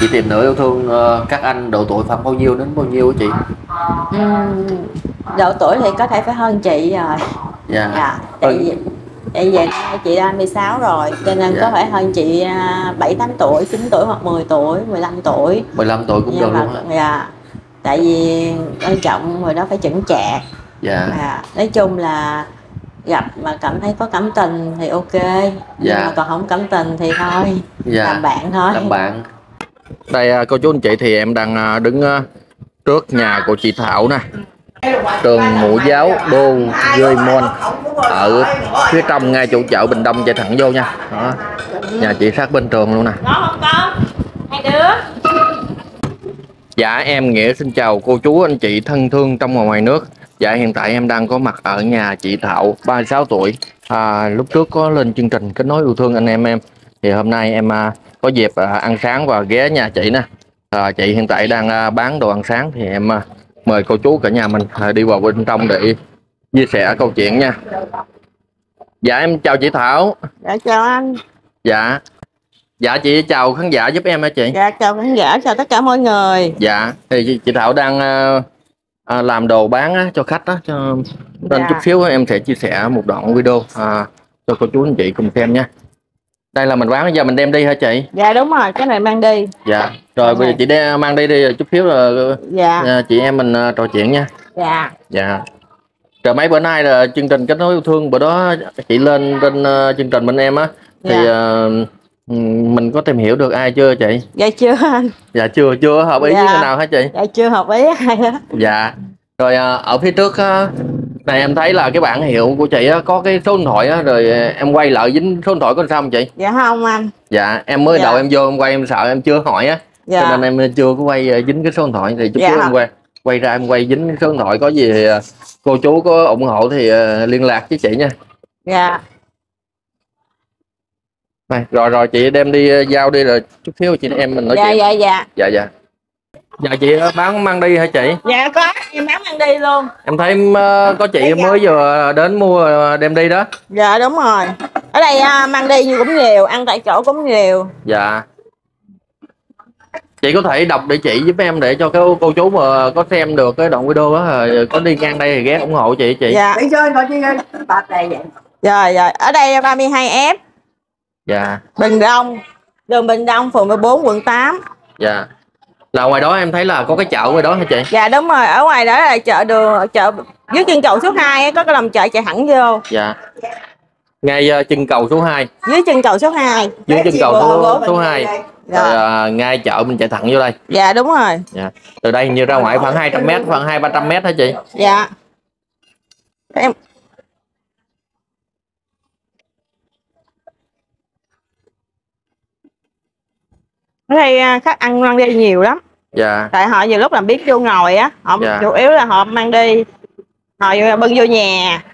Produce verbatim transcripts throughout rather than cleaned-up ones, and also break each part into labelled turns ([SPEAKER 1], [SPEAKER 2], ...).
[SPEAKER 1] Chị tìm nửa yêu thương uh, các anh độ tuổi khoảng bao nhiêu đến bao nhiêu hả chị?
[SPEAKER 2] Uhm, độ tuổi thì có thể phải hơn chị rồi.
[SPEAKER 1] Dạ.
[SPEAKER 2] Dạ. Tại vì tại vì chị ba mươi sáu rồi cho nên dạ. có phải hơn chị bảy tám tuổi, chín tuổi hoặc mười tuổi, mười lăm tuổi.
[SPEAKER 1] mười lăm tuổi cũng được luôn á.
[SPEAKER 2] Dạ. Tại vì quan trọng người đó phải chững chạc.
[SPEAKER 1] Dạ.
[SPEAKER 2] À, nói chung là gặp mà cảm thấy có cảm tình thì ok. Dạ. Nhưng mà còn không cảm tình thì thôi. Dạ. Làm bạn thôi.
[SPEAKER 1] Làm bạn. Đây cô chú anh chị, thì em đang đứng trước nhà của chị Thảo nè. Trường Mẫu giáo Đô Duy Môn ở phía trong ngay chỗ chợ Bình Đông, chạy thẳng vô nha. Đó. Nhà chị sát bên trường luôn nè.
[SPEAKER 2] Hai đứa.
[SPEAKER 1] Dạ em Nghĩa xin chào cô chú anh chị thân thương trong và ngoài nước. Dạ hiện tại em đang có mặt ở nhà chị Thảo, ba mươi sáu tuổi. À, lúc trước có lên chương trình Kết Nối Yêu Thương anh em em. Thì hôm nay em à, có dịp à, ăn sáng và ghé nhà chị nè. À, chị hiện tại đang à, bán đồ ăn sáng, thì em à, mời cô chú cả nhà mình à, đi vào bên trong để chia sẻ câu chuyện nha. Dạ em chào chị Thảo.
[SPEAKER 2] Dạ chào anh.
[SPEAKER 1] Dạ. Dạ chị chào khán giả giúp em hả chị?
[SPEAKER 2] Dạ chào khán giả, chào tất cả mọi người.
[SPEAKER 1] Dạ thì chị, chị Thảo đang à, à, làm đồ bán á, cho khách á, cho nên dạ. chút xíu em sẽ chia sẻ một đoạn video à, cho cô chú anh chị cùng xem nha. Đây là mình bán, bây giờ mình đem đi hả chị?
[SPEAKER 2] Dạ đúng rồi, cái này mang đi.
[SPEAKER 1] Dạ rồi bây giờ chị đem mang đi đi, chút xíu là dạ. chị em mình uh, trò chuyện nha.
[SPEAKER 2] Dạ.
[SPEAKER 1] Dạ. Rồi mấy bữa nay là chương trình Kết Nối Yêu Thương, bữa đó chị lên trên uh, chương trình bên em á, thì dạ. uh, mình có tìm hiểu được ai chưa chị?
[SPEAKER 2] Dạ chưa anh.
[SPEAKER 1] Dạ chưa, chưa hợp ý dạ. với người nào hả chị?
[SPEAKER 2] Dạ chưa hợp ý ai đó.
[SPEAKER 1] Dạ. Rồi uh, ở phía trước uh, này em thấy là cái bảng hiệu của chị á, có cái số điện thoại á, rồi em quay lại dính số điện thoại có sao không chị?
[SPEAKER 2] Dạ không anh.
[SPEAKER 1] Dạ em mới dạ. đầu em vô em quay em sợ em chưa hỏi á, dạ. cho nên em chưa có quay dính cái số điện thoại, thì chút xíu dạ. em quay quay ra em quay dính cái số điện thoại, có gì thì cô chú có ủng hộ thì uh, liên lạc với chị nha.
[SPEAKER 2] Dạ.
[SPEAKER 1] Này, rồi rồi chị đem đi uh, giao đi, rồi chút xíu chị em mình nói
[SPEAKER 2] dạ,
[SPEAKER 1] chuyện.
[SPEAKER 2] Dạ dạ
[SPEAKER 1] dạ dạ. Dạ chị bán mang đi hả chị?
[SPEAKER 2] Dạ có, em bán mang đi luôn.
[SPEAKER 1] Em thấy uh, có chị dạ. mới vừa đến mua uh, đem đi đó.
[SPEAKER 2] Dạ đúng rồi. Ở đây uh, mang đi cũng nhiều, ăn tại chỗ cũng nhiều.
[SPEAKER 1] Dạ. Chị có thể đọc địa chỉ giúp em để cho cái cô chú mà có xem được cái đoạn video đó, có đi ngang đây thì ghé ủng hộ chị chị.
[SPEAKER 2] Dạ. Đi chơi coi chi bạc này vậy. Rồi rồi, ở đây ba mươi hai F.
[SPEAKER 1] Dạ.
[SPEAKER 2] Bình Đông, đường Bình Đông, phường mười bốn, quận tám.
[SPEAKER 1] Dạ. Là ngoài đó em thấy là có cái chợ ngoài đó hả chị?
[SPEAKER 2] Dạ đúng rồi, ở ngoài đó là chợ đường, chợ dưới chân cầu số hai có cái lòng chợ chạy thẳng vô.
[SPEAKER 1] Dạ. Ngay uh, chân cầu số hai.
[SPEAKER 2] Dưới chân cầu số hai.
[SPEAKER 1] Dưới chân cầu số, số hai. Rồi uh, ngay chợ mình chạy thẳng vô đây.
[SPEAKER 2] Dạ đúng rồi.
[SPEAKER 1] Dạ. Từ đây như ra ngoài khoảng hai trăm mét, khoảng hai ba trăm mét hả chị?
[SPEAKER 2] Dạ. Em ở đây khách ăn mang đi nhiều lắm.
[SPEAKER 1] Dạ.
[SPEAKER 2] Tại họ nhiều lúc làm biết vô ngồi á, họ dạ. chủ yếu là họ mang đi, họ bưng vô nhà.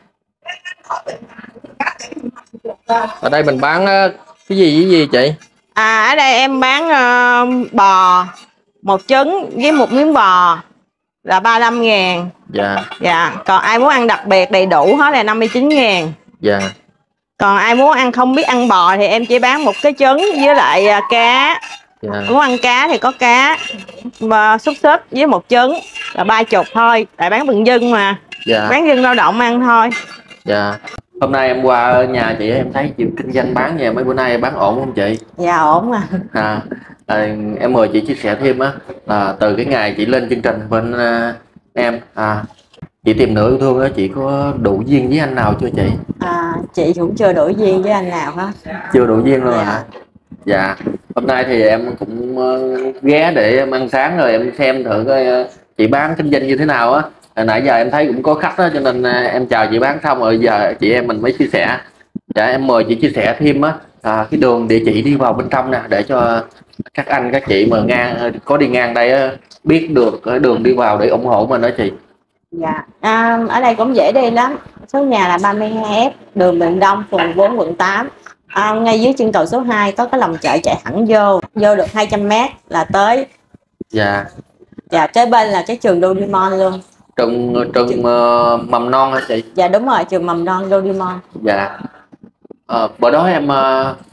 [SPEAKER 1] Ở đây mình bán cái gì với gì chị?
[SPEAKER 2] À ở đây em bán uh, bò, một trứng với một miếng bò là ba mươi lăm ngàn.
[SPEAKER 1] Dạ.
[SPEAKER 2] Dạ. Còn ai muốn ăn đặc biệt đầy đủ hết là năm mươi chín ngàn.
[SPEAKER 1] Dạ.
[SPEAKER 2] Còn ai muốn ăn không biết ăn bò thì em chỉ bán một cái trứng với lại uh, cá. Dạ. Muốn ăn cá thì có cá và xúc xích với một trứng là ba chục thôi, tại bán bình dân mà. Dạ. Bán dân lao động ăn thôi.
[SPEAKER 1] Dạ. Hôm nay em qua nhà chị em thấy chị kinh doanh bán nhà mấy bữa nay bán ổn không chị?
[SPEAKER 2] Dạ ổn à.
[SPEAKER 1] À, à em mời chị chia sẻ thêm á, là từ cái ngày chị lên chương trình bên uh, em à, chị tìm nửa yêu thương á, chị có đủ duyên với anh nào chưa chị?
[SPEAKER 2] À chị cũng chưa đủ duyên với anh nào hết.
[SPEAKER 1] Chưa đủ duyên luôn hả? Dạ. Hôm nay thì em cũng uh, ghé để em ăn sáng rồi em xem thử coi uh, chị bán kinh doanh như thế nào á. À, nãy giờ em thấy cũng có khách đó, cho nên uh, em chào chị bán xong rồi giờ chị em mình mới chia sẻ. Dạ em mời chị chia sẻ thêm á, à, cái đường địa chỉ đi vào bên trong nè, để cho các anh các chị mà ngang có đi ngang đây á, biết được cái đường đi vào để ủng hộ mình đó chị.
[SPEAKER 2] Dạ. À, ở đây cũng dễ đi lắm. Số nhà là ba mươi hai F, đường Bình Đông, phường bốn, quận tám. À, ngay dưới chân cầu số hai có cái lòng chợ chạy thẳng vô, vô được hai trăm mét là tới.
[SPEAKER 1] Dạ.
[SPEAKER 2] Dạ, kế bên là cái trường Doraemon luôn.
[SPEAKER 1] Trường trường
[SPEAKER 2] trường...
[SPEAKER 1] Uh, mầm non hả chị?
[SPEAKER 2] Dạ đúng rồi, trường mầm non Doraemon.
[SPEAKER 1] Dạ. À, bữa đó em uh,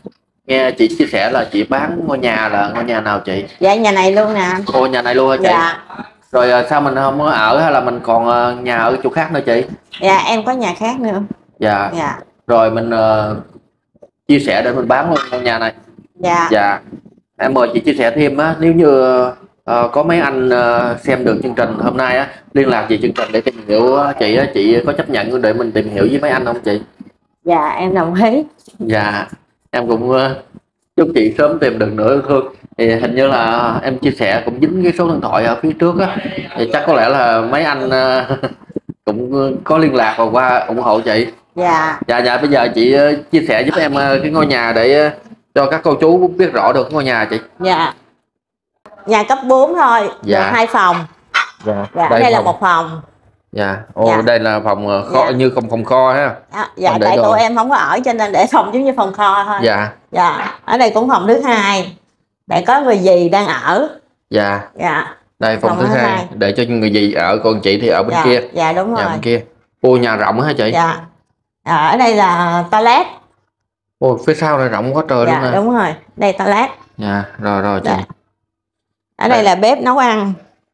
[SPEAKER 1] nghe chị chia sẻ là chị bán ngôi nhà, là ngôi nhà nào chị?
[SPEAKER 2] Dạ nhà này luôn nè.
[SPEAKER 1] Ô, nhà này luôn hả chị?
[SPEAKER 2] Dạ.
[SPEAKER 1] Rồi à, sao mình không có ở, hay là mình còn à, nhà ở chỗ khác nữa chị?
[SPEAKER 2] Dạ em có nhà khác nữa.
[SPEAKER 1] Dạ.
[SPEAKER 2] Dạ.
[SPEAKER 1] Rồi mình uh, chia sẻ để mình bán luôn ngôi nhà này.
[SPEAKER 2] Dạ.
[SPEAKER 1] Dạ. Em mời chị chia sẻ thêm á, nếu như uh, có mấy anh uh, xem được chương trình hôm nay á, liên lạc về chương trình để tìm hiểu chị á, chị có chấp nhận để mình tìm hiểu với mấy anh không chị?
[SPEAKER 2] Dạ em đồng ý.
[SPEAKER 1] Dạ. Em cũng uh, chúc chị sớm tìm được nửa yêu thương. Thì hình như là em chia sẻ cũng dính cái số điện thoại ở phía trước á, thì chắc có lẽ là mấy anh uh, cũng có liên lạc và qua ủng hộ chị.
[SPEAKER 2] Dạ.
[SPEAKER 1] Dạ. Dạ bây giờ chị uh, chia sẻ giúp em uh, cái ngôi nhà để uh, cho các cô chú biết rõ được ngôi nhà chị.
[SPEAKER 2] Dạ. Nhà cấp bốn thôi.
[SPEAKER 1] Dạ.
[SPEAKER 2] Được hai phòng.
[SPEAKER 1] Dạ.
[SPEAKER 2] Dạ.
[SPEAKER 1] Đây,
[SPEAKER 2] đây
[SPEAKER 1] phòng.
[SPEAKER 2] là một phòng.
[SPEAKER 1] Dạ. Ô,
[SPEAKER 2] Dạ.
[SPEAKER 1] đây là phòng kho,
[SPEAKER 2] Dạ.
[SPEAKER 1] như phòng phòng kho ha.
[SPEAKER 2] À, dạ
[SPEAKER 1] Phòng để
[SPEAKER 2] tại
[SPEAKER 1] đồ.
[SPEAKER 2] tụi em không có ở cho nên để phòng giống như phòng kho thôi.
[SPEAKER 1] Dạ.
[SPEAKER 2] Dạ. Ở đây cũng phòng thứ hai để có người dì đang ở.
[SPEAKER 1] Dạ.
[SPEAKER 2] Dạ.
[SPEAKER 1] Đây phòng,
[SPEAKER 2] Phòng
[SPEAKER 1] thứ
[SPEAKER 2] thứ
[SPEAKER 1] hai
[SPEAKER 2] hai.
[SPEAKER 1] để cho người gì ở, còn chị thì ở bên
[SPEAKER 2] Dạ.
[SPEAKER 1] kia.
[SPEAKER 2] Dạ đúng
[SPEAKER 1] Nhà
[SPEAKER 2] rồi.
[SPEAKER 1] bên kia. Ô, nhà rộng hả chị?
[SPEAKER 2] Dạ. À, ở đây là toilet.
[SPEAKER 1] Ôi, phía sau này rộng quá trời
[SPEAKER 2] Dạ
[SPEAKER 1] luôn nè.
[SPEAKER 2] đúng rồi, đây toilet.
[SPEAKER 1] Dạ, rồi rồi chị.
[SPEAKER 2] Dạ. Ở đây
[SPEAKER 1] Đây.
[SPEAKER 2] là bếp nấu ăn.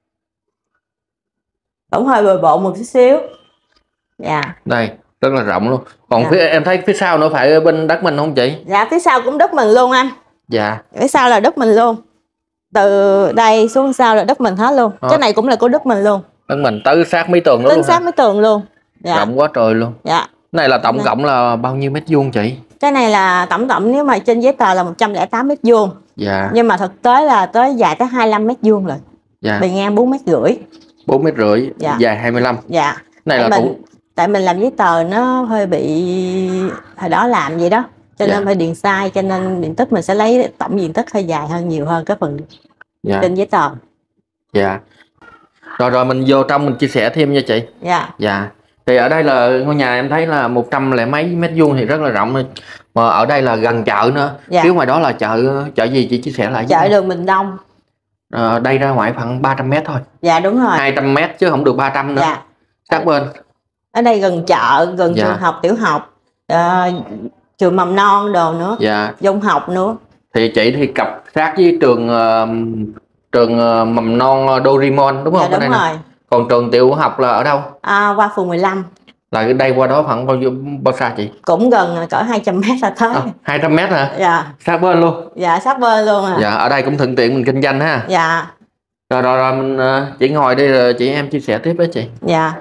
[SPEAKER 2] Cũng hơi bừa bộn một chút xíu. Dạ.
[SPEAKER 1] Đây, rất là rộng luôn. Còn
[SPEAKER 2] Dạ.
[SPEAKER 1] phía em thấy phía sau nữa phải bên đất mình không chị?
[SPEAKER 2] Dạ phía sau cũng đất mình luôn anh.
[SPEAKER 1] Dạ.
[SPEAKER 2] Phía sau là đất mình luôn. Từ đây xuống sau là đất mình hết luôn.
[SPEAKER 1] Ờ.
[SPEAKER 2] Cái này cũng là của đất mình luôn.
[SPEAKER 1] Đất mình tới sát mấy tường nữa
[SPEAKER 2] Tính
[SPEAKER 1] luôn
[SPEAKER 2] sát
[SPEAKER 1] hả?
[SPEAKER 2] mấy tường luôn. Dạ.
[SPEAKER 1] Rộng quá trời luôn.
[SPEAKER 2] Dạ.
[SPEAKER 1] Này là tổng
[SPEAKER 2] Dạ.
[SPEAKER 1] cộng là bao nhiêu mét vuông chị?
[SPEAKER 2] Cái này là tổng cộng nếu mà trên giấy tờ là một trăm lẻ tám mét vuông.
[SPEAKER 1] Dạ.
[SPEAKER 2] Nhưng mà thực tế là tới dài tới hai mươi lăm mét vuông rồi.
[SPEAKER 1] Dạ.
[SPEAKER 2] Bề ngang bốn mét rưỡi.
[SPEAKER 1] bốn mét rưỡi,
[SPEAKER 2] Dạ.
[SPEAKER 1] dài hai mươi lăm.
[SPEAKER 2] Dạ.
[SPEAKER 1] Này
[SPEAKER 2] tại
[SPEAKER 1] là
[SPEAKER 2] mình
[SPEAKER 1] tủ.
[SPEAKER 2] tại mình làm giấy tờ nó hơi bị hồi đó làm vậy đó, cho
[SPEAKER 1] Dạ.
[SPEAKER 2] nên phải điền sai, cho nên diện tích mình sẽ lấy tổng diện tích hơi dài hơn, nhiều hơn cái phần
[SPEAKER 1] Dạ.
[SPEAKER 2] trên giấy tờ.
[SPEAKER 1] Dạ. Rồi rồi mình vô trong mình chia sẻ thêm nha chị.
[SPEAKER 2] Dạ.
[SPEAKER 1] Dạ. Thì ở đây là ngôi nhà em thấy là một trăm lẻ mấy mét vuông thì rất là rộng thôi. Mà ở đây là gần chợ nữa.
[SPEAKER 2] Dạ.
[SPEAKER 1] Phía ngoài đó là chợ chợ gì chị chia sẻ lại?
[SPEAKER 2] Chợ đường Bình Đông.
[SPEAKER 1] À, đây ra ngoài khoảng ba trăm mét thôi.
[SPEAKER 2] Dạ đúng rồi.
[SPEAKER 1] hai trăm mét chứ không được ba trăm nữa.
[SPEAKER 2] Dạ.
[SPEAKER 1] Sát bên.
[SPEAKER 2] Ở đây gần chợ, gần
[SPEAKER 1] Dạ.
[SPEAKER 2] trường học tiểu học, ờ, trường mầm non đồ nữa,
[SPEAKER 1] Dạ.
[SPEAKER 2] dung học nữa.
[SPEAKER 1] Thì chị thì cặp sát với trường uh, trường uh, mầm non Doraemon đúng không?
[SPEAKER 2] Dạ
[SPEAKER 1] Ở đây
[SPEAKER 2] đúng
[SPEAKER 1] nè.
[SPEAKER 2] rồi.
[SPEAKER 1] Còn trường tiểu học là ở đâu?
[SPEAKER 2] À, qua phường mười lăm.
[SPEAKER 1] Là cái đây qua đó khoảng bao nhiêu, bao xa chị?
[SPEAKER 2] Cũng gần cỡ hai trăm mét là tới.
[SPEAKER 1] À, hai trăm mét hả?
[SPEAKER 2] Dạ.
[SPEAKER 1] Sát bên luôn.
[SPEAKER 2] Dạ sát bên luôn à.
[SPEAKER 1] Dạ, ở đây cũng thuận tiện mình kinh doanh ha.
[SPEAKER 2] Dạ.
[SPEAKER 1] Rồi rồi rồi mình uh, chị ngồi đi rồi chị em chia sẻ tiếp với chị.
[SPEAKER 2] Dạ.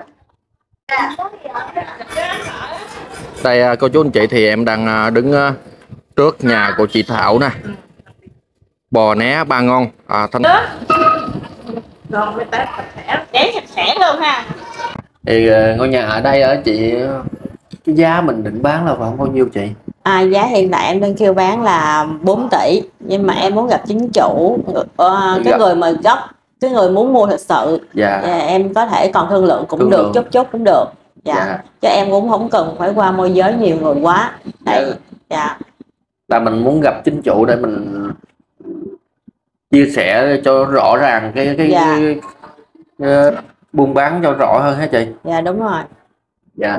[SPEAKER 1] Đây uh, cô chú anh chị thì em đang uh, đứng uh, trước nhà của chị Thảo nè. Bò né ba ngon. À, thanh...
[SPEAKER 2] Rồi mới test sạch sẽ, để sạch sẽ luôn ha.
[SPEAKER 1] Thì uh, ngôi nhà ở đây ở chị, cái giá mình định bán là khoảng bao nhiêu chị?
[SPEAKER 2] À, giá hiện tại em đang kêu bán là bốn tỷ, nhưng mà em muốn gặp chính chủ, uh, cái
[SPEAKER 1] Gặp.
[SPEAKER 2] người mà gốc, cái người muốn mua thật sự.
[SPEAKER 1] Dạ.
[SPEAKER 2] Dạ, em có thể còn thương lượng cũng
[SPEAKER 1] Thương
[SPEAKER 2] được,
[SPEAKER 1] lượng.
[SPEAKER 2] chút chút cũng được. Dạ.
[SPEAKER 1] Dạ.
[SPEAKER 2] Chứ em cũng không cần phải qua môi giới nhiều người quá. Tại
[SPEAKER 1] Dạ.
[SPEAKER 2] dạ.
[SPEAKER 1] Là mình muốn gặp chính chủ để mình chia sẻ cho rõ ràng cái cái,
[SPEAKER 2] Dạ.
[SPEAKER 1] cái, cái uh, buôn bán cho rõ hơn hả chị?
[SPEAKER 2] Dạ đúng rồi.
[SPEAKER 1] Dạ.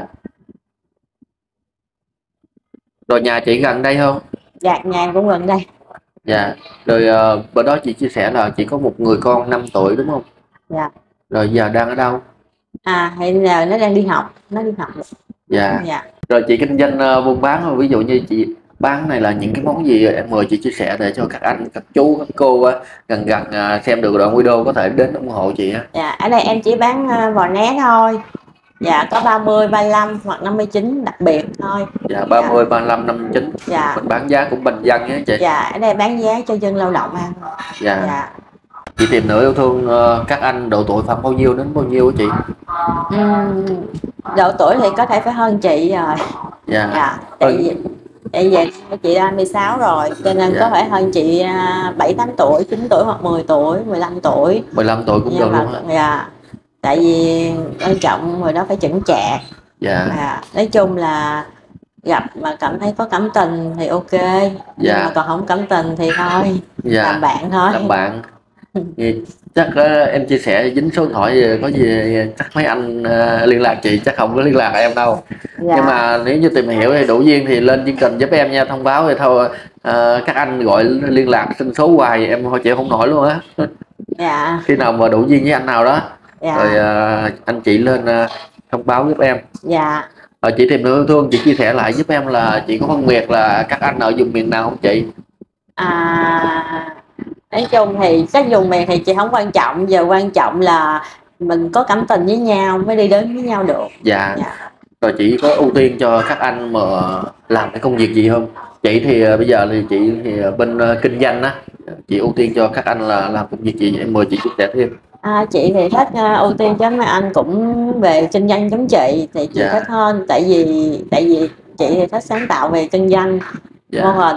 [SPEAKER 1] Rồi nhà chị gần đây không?
[SPEAKER 2] Dạ nhà em cũng gần đây.
[SPEAKER 1] Dạ. Rồi uh, bữa đó chị chia sẻ là chị có một người con năm tuổi đúng không?
[SPEAKER 2] Dạ.
[SPEAKER 1] Rồi giờ đang ở đâu?
[SPEAKER 2] À hiện giờ nó đang đi học, nó đi học.
[SPEAKER 1] Dạ.
[SPEAKER 2] Dạ.
[SPEAKER 1] Rồi chị kinh doanh uh, buôn bán, ví dụ như chị bán này là những cái món gì, em mời chị chia sẻ để cho các anh, các chú, các cô á, gần gần uh, xem được đoạn video có thể đến ủng hộ chị á.
[SPEAKER 2] Dạ ở đây em chỉ bán uh, bò né thôi. Dạ có ba mươi, ba mươi lăm hoặc năm mươi chín đặc biệt thôi.
[SPEAKER 1] Dạ ba mươi, ba mươi lăm, năm mươi chín.
[SPEAKER 2] Dạ.
[SPEAKER 1] Mình bán giá cũng bình dân nhé chị.
[SPEAKER 2] Dạ ở đây bán giá cho dân lao động ăn.
[SPEAKER 1] Dạ.
[SPEAKER 2] Dạ.
[SPEAKER 1] Chị tìm nửa yêu thương uh, các anh độ tuổi khoảng bao nhiêu đến bao nhiêu hả chị?
[SPEAKER 2] Uhm, độ tuổi thì có thể phải hơn chị rồi.
[SPEAKER 1] Dạ.
[SPEAKER 2] Dạ. Tại vì tại vì chị hai mươi sáu rồi, cho nên
[SPEAKER 1] Dạ.
[SPEAKER 2] có phải hơn chị bảy, tám tuổi, chín tuổi hoặc mười tuổi, mười lăm tuổi.
[SPEAKER 1] mười lăm tuổi cũng được
[SPEAKER 2] Nhưng mà,
[SPEAKER 1] luôn á.
[SPEAKER 2] dạ. Tại vì quan trọng người đó phải chững chạc.
[SPEAKER 1] Dạ.
[SPEAKER 2] À, nói chung là gặp mà cảm thấy có cảm tình thì ok.
[SPEAKER 1] Dạ.
[SPEAKER 2] Nhưng mà còn không cảm tình thì thôi.
[SPEAKER 1] Dạ.
[SPEAKER 2] Làm bạn thôi.
[SPEAKER 1] Làm bạn. Thì chắc uh, em chia sẻ dính số điện thoại gì, có gì chắc mấy anh uh, liên lạc chị, chắc không có liên lạc em đâu.
[SPEAKER 2] Dạ.
[SPEAKER 1] Nhưng mà nếu như tìm hiểu thì đủ duyên thì lên chương trình giúp em nha, thông báo thì thôi. Uh, các anh gọi liên lạc xin số hoài em thôi chị không nổi luôn á.
[SPEAKER 2] Dạ.
[SPEAKER 1] Khi nào mà đủ duyên với anh nào đó,
[SPEAKER 2] Dạ.
[SPEAKER 1] rồi uh, anh chị lên uh, thông báo giúp em.
[SPEAKER 2] Dạ.
[SPEAKER 1] Rồi chị tìm được yêu thương, chị chia sẻ lại giúp em là chị có phân biệt là các anh ở vùng miền nào không chị?
[SPEAKER 2] À, nói chung thì các vùng miền thì chị không quan trọng, giờ quan trọng là mình có cảm tình với nhau mới đi đến với nhau được.
[SPEAKER 1] Dạ.
[SPEAKER 2] Dạ.
[SPEAKER 1] Rồi chị có ưu tiên cho các anh mà làm cái công việc gì không? Chị thì uh, bây giờ thì chị thì uh, bên uh, kinh doanh á, chị ưu tiên cho các anh là làm công việc gì? Em mời chị chia sẻ thêm.
[SPEAKER 2] À, chị thì thích uh, ưu tiên cho mấy anh cũng về kinh doanh giống chị thì chị
[SPEAKER 1] Dạ.
[SPEAKER 2] thích hơn, tại vì tại vì chị thì thích sáng tạo về kinh doanh.
[SPEAKER 1] Dạ.
[SPEAKER 2] Mô hình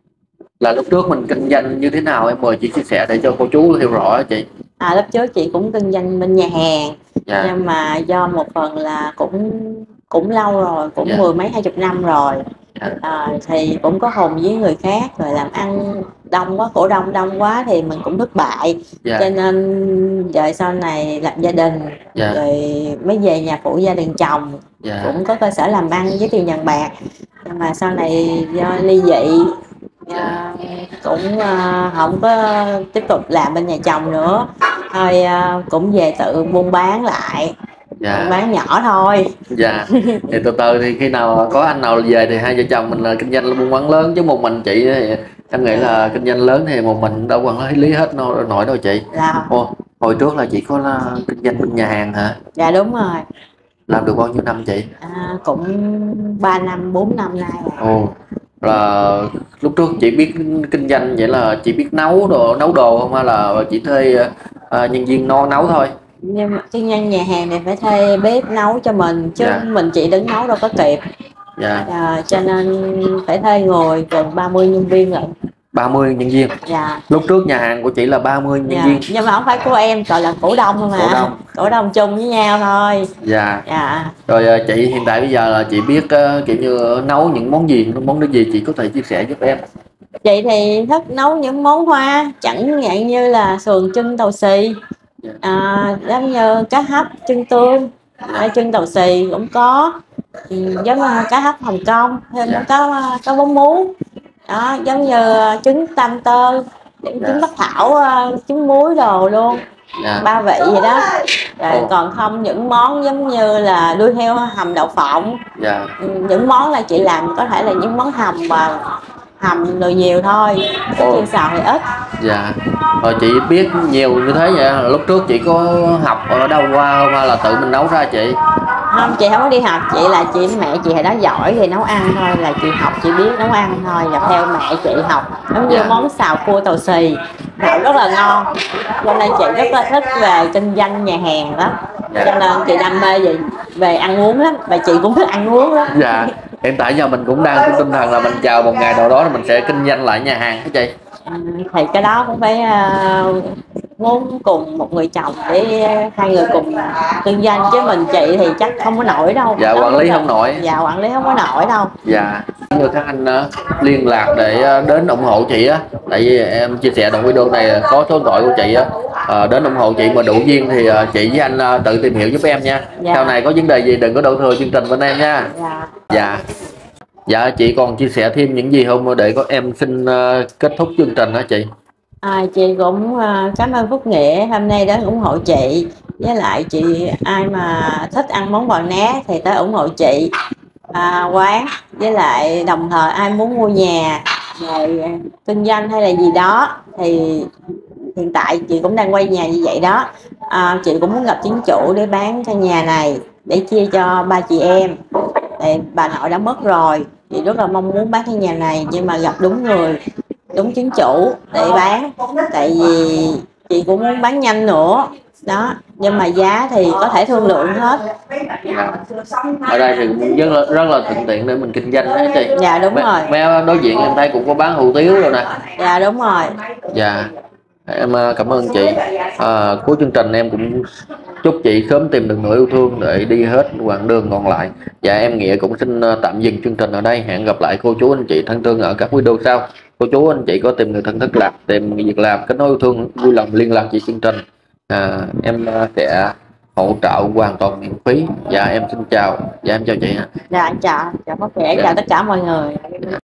[SPEAKER 1] Là lúc trước mình kinh doanh như thế nào em mời chị chia sẻ để cho cô chú hiểu rõ á chị.
[SPEAKER 2] À, lúc trước chị cũng kinh doanh bên nhà hàng.
[SPEAKER 1] Dạ.
[SPEAKER 2] Nhưng mà do một phần là cũng cũng lâu rồi, cũng
[SPEAKER 1] Dạ.
[SPEAKER 2] mười mấy hai chục năm rồi.
[SPEAKER 1] Dạ.
[SPEAKER 2] À, thì cũng có hùng với người khác rồi làm ăn đông quá, cổ đông đông quá thì mình cũng thất bại.
[SPEAKER 1] Dạ.
[SPEAKER 2] Cho nên rồi sau này lập gia đình.
[SPEAKER 1] Dạ.
[SPEAKER 2] Rồi mới về nhà phụ gia đình chồng.
[SPEAKER 1] Dạ.
[SPEAKER 2] Cũng có cơ sở làm ăn với tiền vàng bạc. Nhưng mà sau này do ly dị,
[SPEAKER 1] Dạ.
[SPEAKER 2] cũng uh, không có tiếp tục làm bên nhà chồng nữa, thôi uh, cũng về tự buôn bán lại.
[SPEAKER 1] Dạ.
[SPEAKER 2] Buôn bán nhỏ thôi.
[SPEAKER 1] Dạ. Thì từ từ thì khi nào có anh nào về thì hai vợ chồng mình là kinh doanh là buôn bán lớn, chứ một mình chị thì em nghĩ là kinh doanh lớn thì một mình đâu quản lý hết nổi, nổi đâu chị.
[SPEAKER 2] Là
[SPEAKER 1] Ồ, hồi trước là chị có là kinh doanh bên nhà hàng hả?
[SPEAKER 2] Dạ đúng rồi.
[SPEAKER 1] Làm được bao nhiêu năm chị?
[SPEAKER 2] À, cũng ba năm bốn năm nay rồi.
[SPEAKER 1] Ồ, là lúc trước chị biết kinh doanh vậy là chị biết nấu đồ nấu đồ không, hay là chỉ thuê uh, nhân viên nấu nấu thôi?
[SPEAKER 2] Nhưng mà kinh doanh nhà hàng này phải thuê bếp nấu cho mình chứ. Dạ. Mình chị đứng nấu đâu có kịp.
[SPEAKER 1] Dạ.
[SPEAKER 2] À, cho nên phải thuê người gần ba mươi nhân viên lận.
[SPEAKER 1] ba mươi nhân viên.
[SPEAKER 2] Dạ.
[SPEAKER 1] Lúc trước nhà hàng của chị là ba mươi nhân
[SPEAKER 2] dạ.
[SPEAKER 1] viên.
[SPEAKER 2] Nhưng mà không phải của em, gọi là cổ đông thôi mà.
[SPEAKER 1] Cổ đông.
[SPEAKER 2] Cổ đông chung với nhau thôi.
[SPEAKER 1] Dạ.
[SPEAKER 2] Dạ.
[SPEAKER 1] Rồi chị hiện tại bây giờ là chị biết uh, kiểu như nấu những món gì, món đó gì chị có thể chia sẻ giúp em?
[SPEAKER 2] Chị thì thích nấu những món hoa, chẳng hạn như là sườn chân tàu xì, à, giống như cá hấp chân tương, à, chân tàu xì cũng có, ừ, giống như cá hấp Hồng Kông, thêm
[SPEAKER 1] Dạ.
[SPEAKER 2] có có bún muống, đó, giống như trứng tam tơ, trứng
[SPEAKER 1] Dạ.
[SPEAKER 2] bắc thảo, trứng muối đồ luôn. Dạ. Ba vị vậy đó. Rồi Ồ. Còn không những món giống như là đuôi heo hầm đậu phộng.
[SPEAKER 1] Dạ.
[SPEAKER 2] Những món là chị làm có thể là những món hầm mà hầm rồi nhiều thôi, chiên xào thì ít.
[SPEAKER 1] Dạ. Rồi chị biết nhiều như thế vậy, lúc trước chị có học ở đâu qua không, hay là tự mình nấu ra chị?
[SPEAKER 2] Không, chị không có đi học, chị là chị mẹ chị hồi đó giỏi thì nấu ăn thôi, là chị học chị biết nấu ăn thôi, và theo mẹ chị học. Giống như dạ. món xào cua tàu xì nấu rất là ngon, cho nên chị rất là thích về kinh doanh nhà hàng đó. Dạ. Cho nên chị đam mê về về ăn uống lắm, và chị cũng thích ăn uống lắm.
[SPEAKER 1] Dạ. Hiện tại giờ mình cũng đang có tinh thần là mình chờ một ngày nào đó là mình sẽ kinh doanh lại nhà hàng hả chị?
[SPEAKER 2] À, thì cái đó cũng phải uh, muốn cùng một người chồng để hai người cùng kinh doanh, chứ mình chị thì chắc không có nổi đâu.
[SPEAKER 1] Dạ, quản lý không nổi.
[SPEAKER 2] Dạ, quản lý không có nổi đâu.
[SPEAKER 1] Dạ. Như các anh uh, liên lạc để uh, đến ủng hộ chị á, tại vì em chia sẻ đoạn video này có số điện thoại của chị á, uh, đến ủng hộ chị mà đủ duyên thì uh, chị với anh uh, tự tìm hiểu giúp em nha. Dạ. Sau này có vấn đề gì đừng có đổ thừa chương trình bên em nha.
[SPEAKER 2] Dạ.
[SPEAKER 1] Dạ. Dạ, chị còn chia sẻ thêm những gì không để có em xin uh, kết thúc chương trình hả chị?
[SPEAKER 2] À, chị cũng uh, cảm ơn Phúc Nghĩa hôm nay đến ủng hộ chị. Với lại chị ai mà thích ăn món bò nát thì tới ủng hộ chị à, quán. Với lại đồng thời ai muốn mua nhà rồi kinh doanh hay là gì đó thì hiện tại chị cũng đang quay nhà như vậy đó. À, chị cũng muốn gặp chính chủ để bán căn nhà này để chia cho ba chị em. Thì bà nội đã mất rồi, chị rất là mong muốn bán căn nhà này, nhưng mà gặp đúng người, đúng chính chủ để bán. Tại vì chị cũng muốn bán nhanh nữa đó, nhưng mà giá thì có thể thương lượng hết.
[SPEAKER 1] Ở đây thì cũng rất là, rất là thuận tiện để mình kinh doanh đó chị.
[SPEAKER 2] Dạ đúng
[SPEAKER 1] Mẹ,
[SPEAKER 2] rồi.
[SPEAKER 1] Mẹ đối diện em thấy cũng có bán hủ tiếu rồi nè.
[SPEAKER 2] Dạ đúng rồi.
[SPEAKER 1] Dạ em cảm ơn chị. À, cuối chương trình em cũng chúc chị sớm tìm được người yêu thương để đi hết quãng đường còn lại. Dạ em Nghĩa cũng xin tạm dừng chương trình ở đây, hẹn gặp lại cô chú anh chị thân thương ở các video sau. cô chú anh chị có tìm người thân thất lạc, tìm việc làm, kết nối yêu thương, vui lòng liên lạc chị chương trình. À, em sẽ hỗ trợ hoàn toàn miễn phí. Dạ em xin chào. Dạ em chào chị.
[SPEAKER 2] Dạ chào chào bác khỏe,
[SPEAKER 1] Dạ.
[SPEAKER 2] chào tất cả mọi người.
[SPEAKER 1] Dạ.